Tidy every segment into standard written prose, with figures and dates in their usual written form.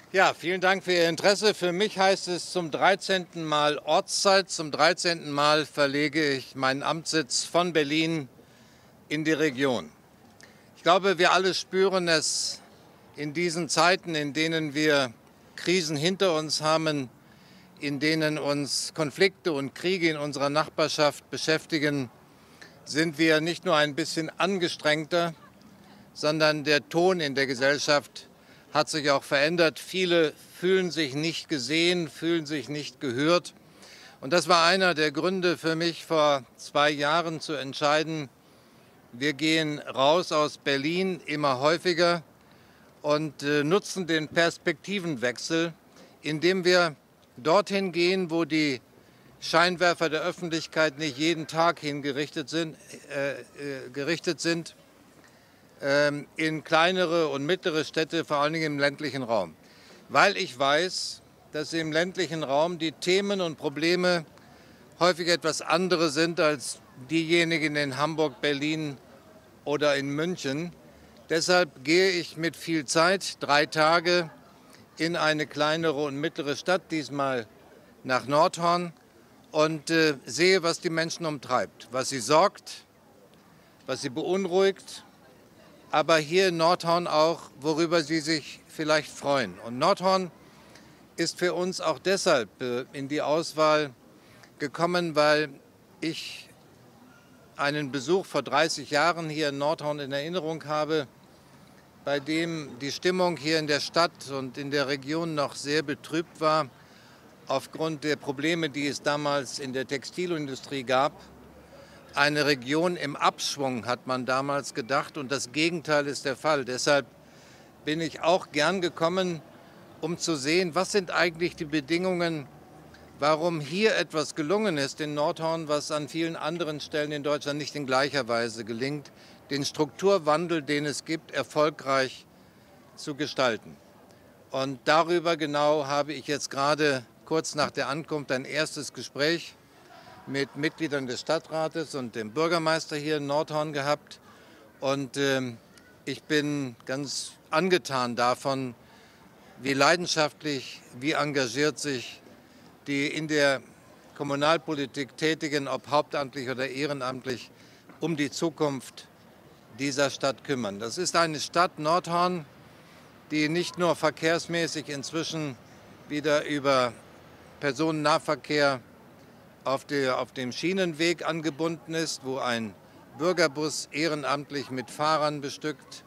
Ja, vielen Dank für Ihr Interesse. Für mich heißt es zum 13. Mal Ortszeit. Zum 13. Mal verlege ich meinen Amtssitz von Berlin in die Region. Ich glaube, wir alle spüren es in diesen Zeiten, in denen wir Krisen hinter uns haben, in denen uns Konflikte und Kriege in unserer Nachbarschaft beschäftigen, sind wir nicht nur ein bisschen angestrengter, sondern der Ton in der Gesellschaft hat sich auch verändert. Viele fühlen sich nicht gesehen, fühlen sich nicht gehört. Und das war einer der Gründe für mich, vor 2 Jahren zu entscheiden, wir gehen raus aus Berlin immer häufiger und nutzen den Perspektivenwechsel, indem wir dorthin gehen, wo die Scheinwerfer der Öffentlichkeit nicht jeden Tag gerichtet sind, in kleinere und mittlere Städte, vor allen Dingen im ländlichen Raum. Weil ich weiß, dass im ländlichen Raum die Themen und Probleme häufig etwas andere sind als diejenigen in Hamburg, Berlin oder in München. Deshalb gehe ich mit viel Zeit, 3 Tage, in eine kleinere und mittlere Stadt, diesmal nach Nordhorn, und sehe, was die Menschen umtreibt, was sie sorgt, was sie beunruhigt, aber hier in Nordhorn auch, worüber sie sich vielleicht freuen. Und Nordhorn ist für uns auch deshalb in die Auswahl gekommen, weil ich einen Besuch vor 30 Jahren hier in Nordhorn in Erinnerung habe, bei dem die Stimmung hier in der Stadt und in der Region noch sehr betrübt war, aufgrund der Probleme, die es damals in der Textilindustrie gab. Eine Region im Abschwung, hat man damals gedacht, und das Gegenteil ist der Fall. Deshalb bin ich auch gern gekommen, um zu sehen, was sind eigentlich die Bedingungen, warum hier etwas gelungen ist in Nordhorn, was an vielen anderen Stellen in Deutschland nicht in gleicher Weise gelingt, den Strukturwandel, den es gibt, erfolgreich zu gestalten. Und darüber genau habe ich jetzt gerade kurz nach der Ankunft ein erstes Gespräch mit Mitgliedern des Stadtrates und dem Bürgermeister hier in Nordhorn gehabt. Und ich bin ganz angetan davon, wie leidenschaftlich, wie engagiert sich die in der Kommunalpolitik Tätigen, ob hauptamtlich oder ehrenamtlich, um die Zukunft dieser Stadt kümmern. Das ist eine Stadt, Nordhorn, die nicht nur verkehrsmäßig inzwischen wieder über Personennahverkehr auf dem Schienenweg angebunden ist, wo ein Bürgerbus ehrenamtlich mit Fahrern bestückt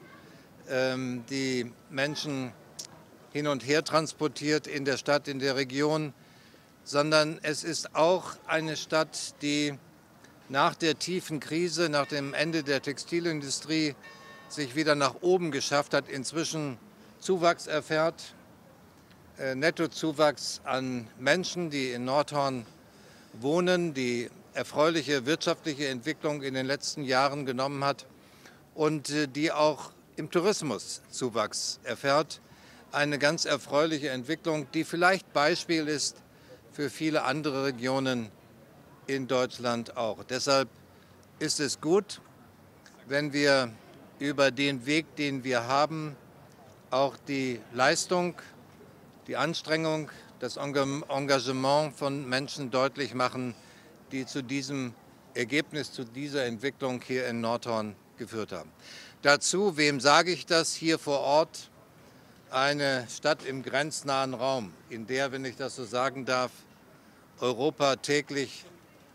die Menschen hin und her transportiert in der Stadt, in der Region, sondern es ist auch eine Stadt, die nach der tiefen Krise, nach dem Ende der Textilindustrie sich wieder nach oben geschafft hat, inzwischen Zuwachs erfährt, Nettozuwachs an Menschen, die in Nordhorn wohnen, die erfreuliche wirtschaftliche Entwicklung in den letzten Jahren genommen hat und die auch im Tourismus Zuwachs erfährt. Eine ganz erfreuliche Entwicklung, die vielleicht Beispiel ist für viele andere Regionen in Deutschland auch. Deshalb ist es gut, wenn wir über den Weg, den wir haben, auch die Leistung, die Anstrengung, das Engagement von Menschen deutlich machen, die zu diesem Ergebnis, zu dieser Entwicklung hier in Nordhorn geführt haben. Dazu, wem sage ich das, hier vor Ort, eine Stadt im grenznahen Raum, in der, wenn ich das so sagen darf, Europa täglich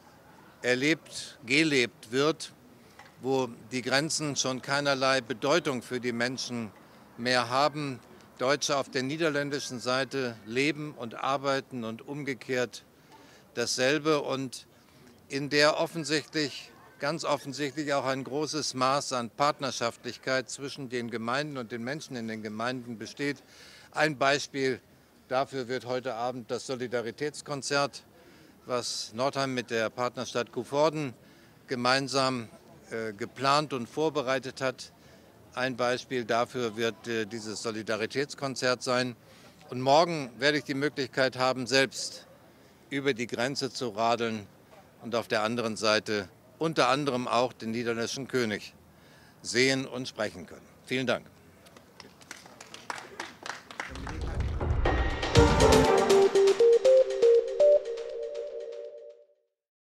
gelebt wird, wo die Grenzen schon keinerlei Bedeutung für die Menschen mehr haben. Deutsche auf der niederländischen Seite leben und arbeiten und umgekehrt dasselbe, und in der ganz offensichtlich auch ein großes Maß an Partnerschaftlichkeit zwischen den Gemeinden und den Menschen in den Gemeinden besteht. Ein Beispiel dafür wird heute Abend das Solidaritätskonzert, was Nordheim mit der Partnerstadt Coevorden gemeinsam geplant und vorbereitet hat. Ein Beispiel dafür wird dieses Solidaritätskonzert sein. Und morgen werde ich die Möglichkeit haben, selbst über die Grenze zu radeln und auf der anderen Seite unter anderem auch den niederländischen König sehen und sprechen können. Vielen Dank.